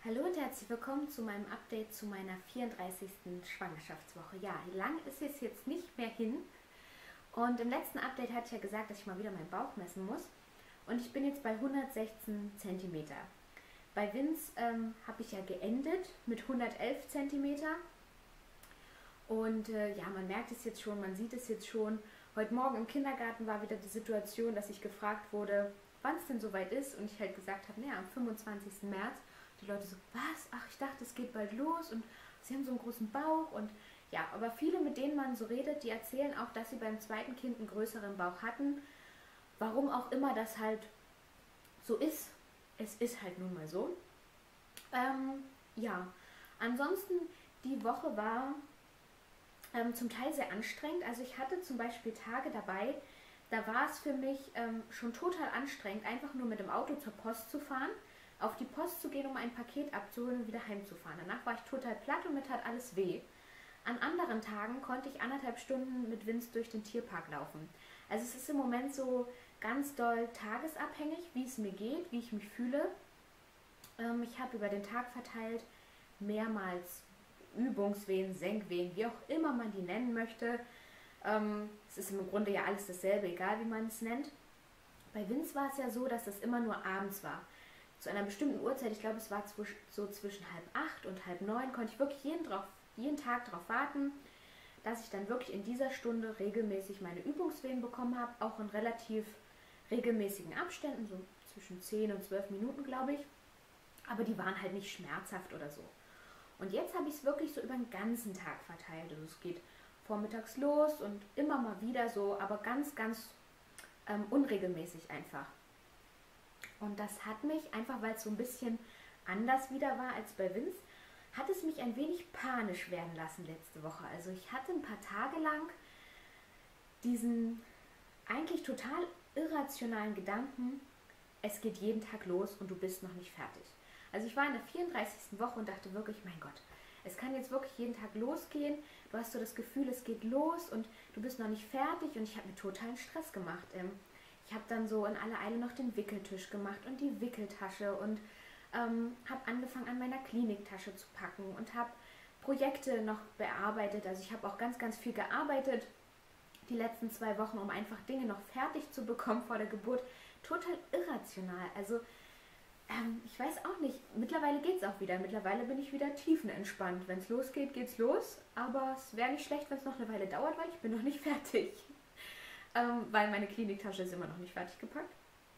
Hallo und herzlich willkommen zu meinem Update zu meiner 34. Schwangerschaftswoche. Ja, lang ist es jetzt nicht mehr hin und im letzten Update hatte ich ja gesagt, dass ich mal wieder meinen Bauch messen muss und ich bin jetzt bei 116 cm. Bei Vince habe ich ja geendet mit 111 cm und ja, man merkt es jetzt schon, man sieht es jetzt schon. Heute Morgen im Kindergarten war wieder die Situation, dass ich gefragt wurde, wann es denn soweit ist und ich halt gesagt habe, naja, am 25. März. Die Leute so, was? Ach, ich dachte, es geht bald los und sie haben so einen großen Bauch und ja, aber viele, mit denen man so redet, die erzählen auch, dass sie beim zweiten Kind einen größeren Bauch hatten. Warum auch immer das halt so ist. Es ist halt nun mal so. Ja, ansonsten, die Woche war zum Teil sehr anstrengend. Also ich hatte zum Beispiel Tage dabei, da war es für mich schon total anstrengend, einfach nur mit dem Auto zur Post zu fahren, auf die Post zu gehen, um ein Paket abzuholen und wieder heimzufahren. Danach war ich total platt und mir tat alles weh. An anderen Tagen konnte ich 1,5 Stunden mit Vince durch den Tierpark laufen. Also es ist im Moment so ganz doll tagesabhängig, wie es mir geht, wie ich mich fühle. Ich habe über den Tag verteilt mehrmals Übungswehen, Senkwehen, wie auch immer man die nennen möchte. Es ist im Grunde ja alles dasselbe, egal wie man es nennt. Bei Vince war es ja so, dass das immer nur abends war. Zu einer bestimmten Uhrzeit, ich glaube es war so zwischen 7:30 und 8:30, konnte ich wirklich jeden Tag darauf warten, dass ich dann wirklich in dieser Stunde regelmäßig meine Übungswehen bekommen habe, auch in relativ regelmäßigen Abständen, so zwischen 10 und 12 Minuten, glaube ich. Aber die waren halt nicht schmerzhaft oder so. Und jetzt habe ich es wirklich so über den ganzen Tag verteilt. Also es geht vormittags los und immer mal wieder so, aber ganz, ganz unregelmäßig einfach. Und das hat mich, einfach weil es so ein bisschen anders wieder war als bei Vince, hat es mich ein wenig panisch werden lassen letzte Woche. Also ich hatte ein paar Tage lang diesen eigentlich total irrationalen Gedanken, es geht jeden Tag los und du bist noch nicht fertig. Also ich war in der 34. Woche und dachte wirklich, mein Gott, es kann jetzt wirklich jeden Tag losgehen. Du hast so das Gefühl, es geht los und du bist noch nicht fertig und ich habe mir totalen Stress gemacht. Ich habe dann so in aller Eile noch den Wickeltisch gemacht und die Wickeltasche und habe angefangen, an meiner Kliniktasche zu packen und habe Projekte noch bearbeitet. Also ich habe auch ganz, ganz viel gearbeitet die letzten 2 Wochen, um einfach Dinge noch fertig zu bekommen vor der Geburt. Total irrational. Also ich weiß auch nicht. Mittlerweile geht es auch wieder. Mittlerweile bin ich wieder tiefenentspannt. Wenn es losgeht, geht's los. Aber es wäre nicht schlecht, wenn es noch eine Weile dauert, weil ich bin noch nicht fertig. Weil meine Kliniktasche ist immer noch nicht fertig gepackt.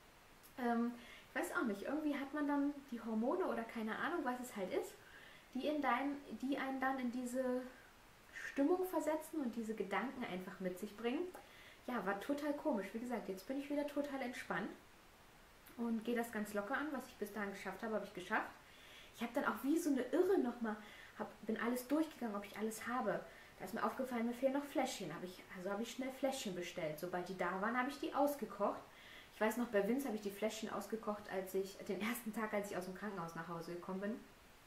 Ich weiß auch nicht, irgendwie hat man dann die Hormone oder keine Ahnung, was es halt ist, die einen dann in diese Stimmung versetzen und diese Gedanken einfach mit sich bringen. Ja, war total komisch. Wie gesagt, jetzt bin ich wieder total entspannt und gehe das ganz locker an. Was ich bis dahin geschafft habe, habe ich geschafft. Ich habe dann auch wie so eine Irre nochmal, bin alles durchgegangen, ob ich alles habe. Da ist mir aufgefallen, mir fehlen noch Fläschchen. Also habe ich schnell Fläschchen bestellt. Sobald die da waren, habe ich die ausgekocht. Ich weiß noch, bei Vince habe ich die Fläschchen ausgekocht, den ersten Tag, als ich aus dem Krankenhaus nach Hause gekommen bin.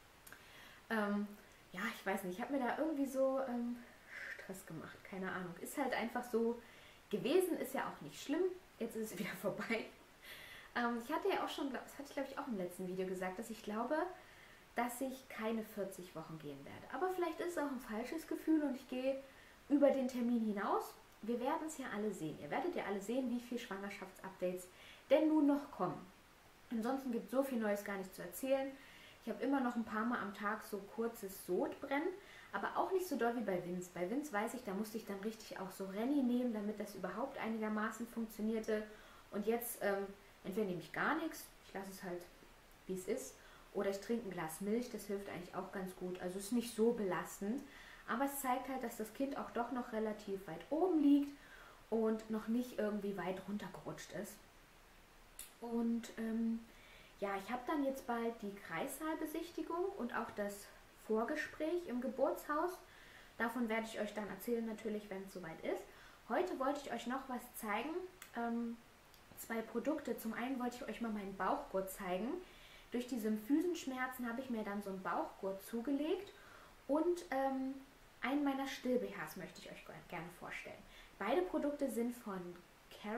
Ja, ich weiß nicht, ich habe mir da irgendwie so Stress gemacht. Keine Ahnung. Ist halt einfach so gewesen, ist ja auch nicht schlimm. Jetzt ist es wieder vorbei. Ich hatte ja auch schon, das hatte ich glaube ich auch im letzten Video gesagt, dass ich glaube, dass ich keine 40 Wochen gehen werde. Aber vielleicht ist es auch ein falsches Gefühl und ich gehe über den Termin hinaus. Wir werden es ja alle sehen. Ihr werdet ja alle sehen, wie viele Schwangerschaftsupdates denn nun noch kommen. Ansonsten gibt es so viel Neues gar nicht zu erzählen. Ich habe immer noch ein paar Mal am Tag so kurzes Sodbrennen, aber auch nicht so doll wie bei Vince. Bei Vince weiß ich, da musste ich dann richtig auch so Renni nehmen, damit das überhaupt einigermaßen funktionierte. Und jetzt entweder nehme ich gar nichts, ich lasse es halt, wie es ist, oder ich trinke ein Glas Milch, das hilft eigentlich auch ganz gut. Also es ist nicht so belastend, aber es zeigt halt, dass das Kind auch doch noch relativ weit oben liegt und noch nicht irgendwie weit runtergerutscht ist. Und ja, ich habe dann jetzt bald die Kreissaalbesichtigung und auch das Vorgespräch im Geburtshaus. Davon werde ich euch dann erzählen, natürlich, wenn es soweit ist. Heute wollte ich euch noch was zeigen. 2 Produkte. Zum einen wollte ich euch mal meinen Bauchgurt zeigen. Durch die Symphysenschmerzen habe ich mir dann so einen Bauchgurt zugelegt und einen meiner Still-BHs möchte ich euch gerne vorstellen. Beide Produkte sind von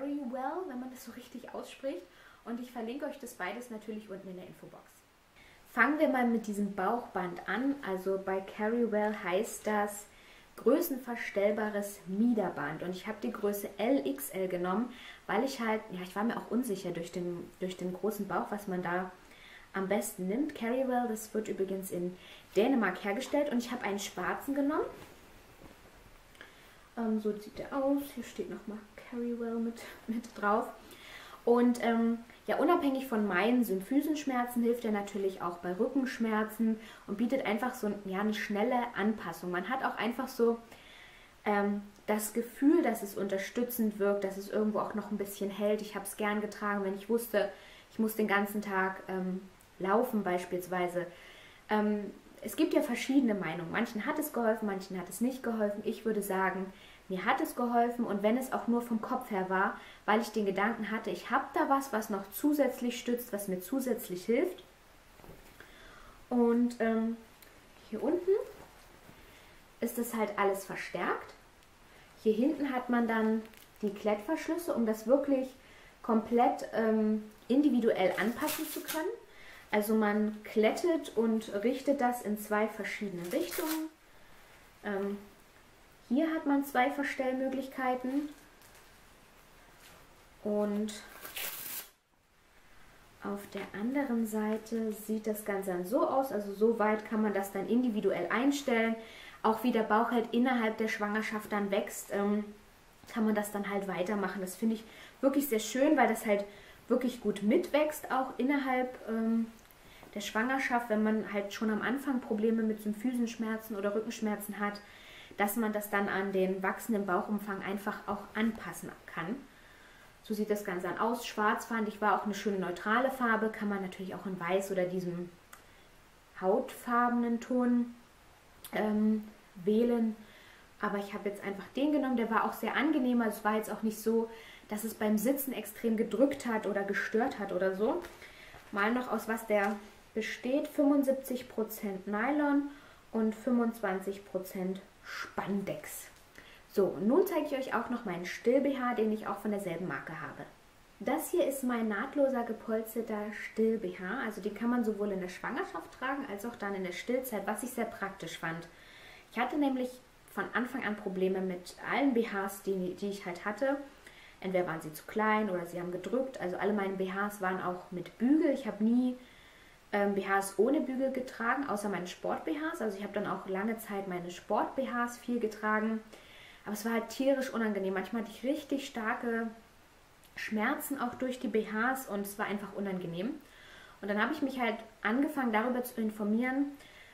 Carrywell, wenn man das so richtig ausspricht, und ich verlinke euch das beides natürlich unten in der Infobox. Fangen wir mal mit diesem Bauchband an. Also bei Carrywell heißt das größenverstellbares Miederband. Und ich habe die Größe LXL genommen, weil ich halt, ja, ich war mir auch unsicher durch den großen Bauch, was man da am besten nimmt. Carrywell, das wird übrigens in Dänemark hergestellt. Und ich habe einen schwarzen genommen. So sieht der aus. Hier steht nochmal Carrywell mit drauf. Und ja, unabhängig von meinen Symphysenschmerzen hilft er natürlich auch bei Rückenschmerzen und bietet einfach so ja, eine schnelle Anpassung. Man hat auch einfach so das Gefühl, dass es unterstützend wirkt, dass es irgendwo auch noch ein bisschen hält. Ich habe es gern getragen, wenn ich wusste, ich muss den ganzen Tag laufen beispielsweise. Es gibt ja verschiedene Meinungen. Manchen hat es geholfen, manchen hat es nicht geholfen. Ich würde sagen, mir hat es geholfen und wenn es auch nur vom Kopf her war, weil ich den Gedanken hatte, ich habe da was noch zusätzlich stützt, was mir zusätzlich hilft. Und hier unten ist es halt alles verstärkt. Hier hinten hat man dann die Klettverschlüsse, um das wirklich komplett individuell anpassen zu können. Also man klettet und richtet das in 2 verschiedene Richtungen. Hier hat man 2 Verstellmöglichkeiten und auf der anderen Seite sieht das Ganze dann so aus, also so weit kann man das dann individuell einstellen. Auch wie der Bauch halt innerhalb der Schwangerschaft dann wächst, kann man das dann halt weitermachen. Das finde ich wirklich sehr schön, weil das halt wirklich gut mitwächst, auch innerhalb der Schwangerschaft, wenn man halt schon am Anfang Probleme mit Symphysenschmerzen oder Rückenschmerzen hat, dass man das dann an den wachsenden Bauchumfang einfach auch anpassen kann. So sieht das Ganze dann aus. Schwarz fand ich war auch eine schöne neutrale Farbe, kann man natürlich auch in Weiß oder diesem hautfarbenen Ton wählen. Aber ich habe jetzt einfach den genommen, der war auch sehr angenehm. Also es war jetzt auch nicht so, dass es beim Sitzen extrem gedrückt hat oder gestört hat oder so. Mal noch aus was der besteht. 75% Nylon und 25% Spandex. So, nun zeige ich euch auch noch meinen Still-BH, den ich auch von derselben Marke habe. Das hier ist mein nahtloser gepolsterter Still-BH. Also den kann man sowohl in der Schwangerschaft tragen, als auch dann in der Stillzeit, was ich sehr praktisch fand. Ich hatte nämlich von Anfang an Probleme mit allen BHs, die ich halt hatte. Entweder waren sie zu klein oder sie haben gedrückt. Also alle meine BHs waren auch mit Bügel. Ich habe nie BHs ohne Bügel getragen, außer meine Sport-BHs. Also ich habe dann auch lange Zeit meine Sport-BHs viel getragen. Aber es war halt tierisch unangenehm. Manchmal hatte ich richtig starke Schmerzen auch durch die BHs und es war einfach unangenehm. Und dann habe ich mich halt angefangen, darüber zu informieren,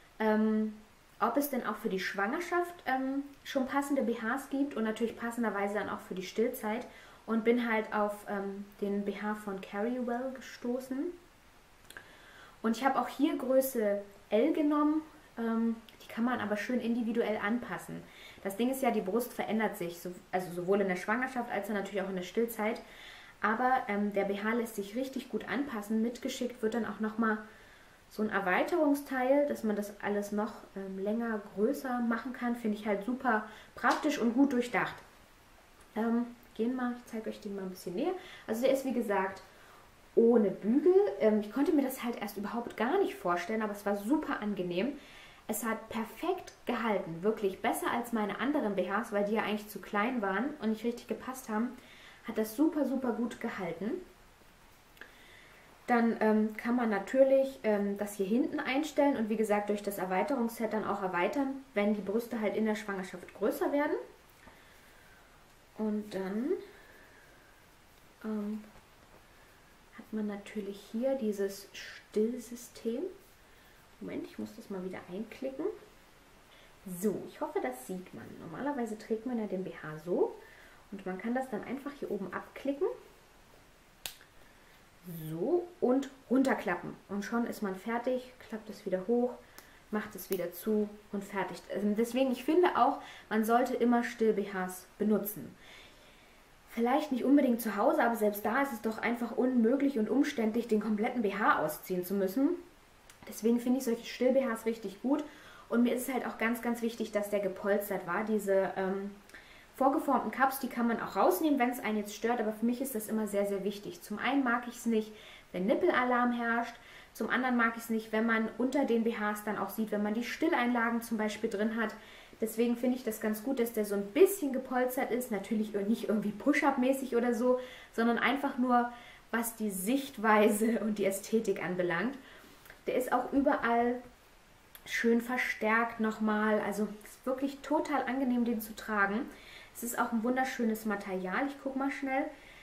ob es denn auch für die Schwangerschaft schon passende BHs gibt und natürlich passenderweise dann auch für die Stillzeit. Und bin halt auf den BH von Carrywell gestoßen. Und ich habe auch hier Größe L genommen. Die kann man aber schön individuell anpassen. Das Ding ist ja, die Brust verändert sich, also sowohl in der Schwangerschaft als auch natürlich auch in der Stillzeit. Aber der BH lässt sich richtig gut anpassen. Mitgeschickt wird dann auch nochmal so ein Erweiterungsteil, dass man das alles noch länger, größer machen kann. Finde ich halt super praktisch und gut durchdacht. Ich zeige euch den mal ein bisschen näher. Also der ist wie gesagt ohne Bügel. Ich konnte mir das halt erst überhaupt gar nicht vorstellen, aber es war super angenehm. Es hat perfekt gehalten, wirklich besser als meine anderen BHs, weil die ja eigentlich zu klein waren und nicht richtig gepasst haben. Hat das super, super gut gehalten. Dann kann man natürlich das hier hinten einstellen und wie gesagt durch das Erweiterungsset dann auch erweitern, wenn die Brüste halt in der Schwangerschaft größer werden. Und dann hat man natürlich hier dieses Stillsystem. Moment, ich muss das mal wieder einklicken. So, ich hoffe, das sieht man. Normalerweise trägt man ja den BH so und man kann das dann einfach hier oben abklicken. So und runterklappen. Und schon ist man fertig, klappt es wieder hoch, macht es wieder zu und fertig. Deswegen, ich finde auch, man sollte immer Still-BHs benutzen. Vielleicht nicht unbedingt zu Hause, aber selbst da ist es doch einfach unmöglich und umständlich, den kompletten BH ausziehen zu müssen. Deswegen finde ich solche Still-BHs richtig gut. Und mir ist es halt auch ganz, ganz wichtig, dass der gepolstert war. Diese vorgeformten Cups, die kann man auch rausnehmen, wenn es einen jetzt stört. Aber für mich ist das immer sehr, sehr wichtig. Zum einen mag ich es nicht, wenn Nippelalarm herrscht. Zum anderen mag ich es nicht, wenn man unter den BHs dann auch sieht, wenn man die Stilleinlagen zum Beispiel drin hat. Deswegen finde ich das ganz gut, dass der so ein bisschen gepolstert ist. Natürlich nicht irgendwie Push-Up-mäßig oder so, sondern einfach nur, was die Sichtweise und die Ästhetik anbelangt. Der ist auch überall schön verstärkt nochmal. Also es ist wirklich total angenehm, den zu tragen. Es ist auch ein wunderschönes Material. Ich gucke mal schnell.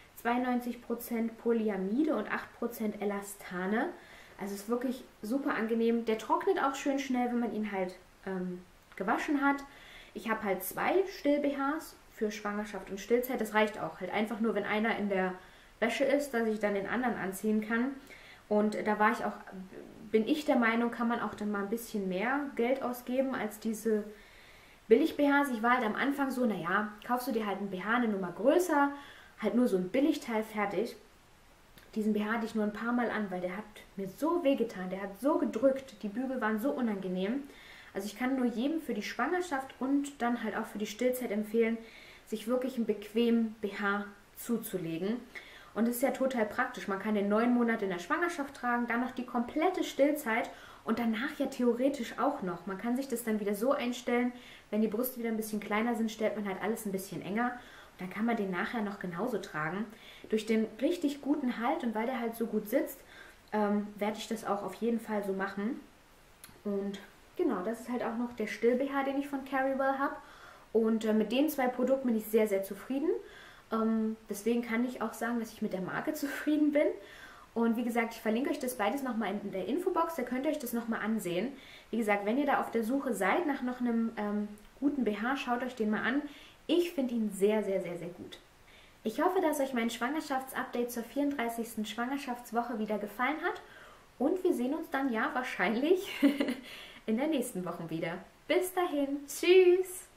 92% Polyamide und 8% Elastane. Also es ist wirklich super angenehm. Der trocknet auch schön schnell, wenn man ihn halt gewaschen hat. Ich habe halt 2 Still-BHs für Schwangerschaft und Stillzeit. Das reicht auch. Halt einfach nur, wenn einer in der Wäsche ist, dass ich dann den anderen anziehen kann. Und da bin ich der Meinung, kann man auch dann mal ein bisschen mehr Geld ausgeben als diese Billig-BHs. Ich war halt am Anfang so, naja, kaufst du dir halt einen BH eine Nummer größer, halt nur so ein Billigteil fertig. Diesen BH hatte ich nur ein paar Mal an, weil der hat mir so wehgetan, der hat so gedrückt, die Bügel waren so unangenehm. Also ich kann nur jedem für die Schwangerschaft und dann halt auch für die Stillzeit empfehlen, sich wirklich einen bequemen BH zuzulegen. Und es ist ja total praktisch. Man kann den 9 Monate in der Schwangerschaft tragen, dann noch die komplette Stillzeit und danach ja theoretisch auch noch. Man kann sich das dann wieder so einstellen, wenn die Brüste wieder ein bisschen kleiner sind, stellt man halt alles ein bisschen enger. Und dann kann man den nachher noch genauso tragen. Durch den richtig guten Halt und weil der halt so gut sitzt, werde ich das auch auf jeden Fall so machen. Und genau, das ist halt auch noch der Still-BH, den ich von Carrywell habe. Und mit den 2 Produkten bin ich sehr, sehr zufrieden. Deswegen kann ich auch sagen, dass ich mit der Marke zufrieden bin. Und wie gesagt, ich verlinke euch das beides nochmal in der Infobox, da könnt ihr euch das nochmal ansehen. Wie gesagt, wenn ihr da auf der Suche seid nach noch einem guten BH, schaut euch den mal an. Ich finde ihn sehr, sehr, sehr, sehr gut. Ich hoffe, dass euch mein Schwangerschaftsupdate zur 34. Schwangerschaftswoche wieder gefallen hat. Und wir sehen uns dann ja wahrscheinlich in der nächsten Woche wieder. Bis dahin, tschüss!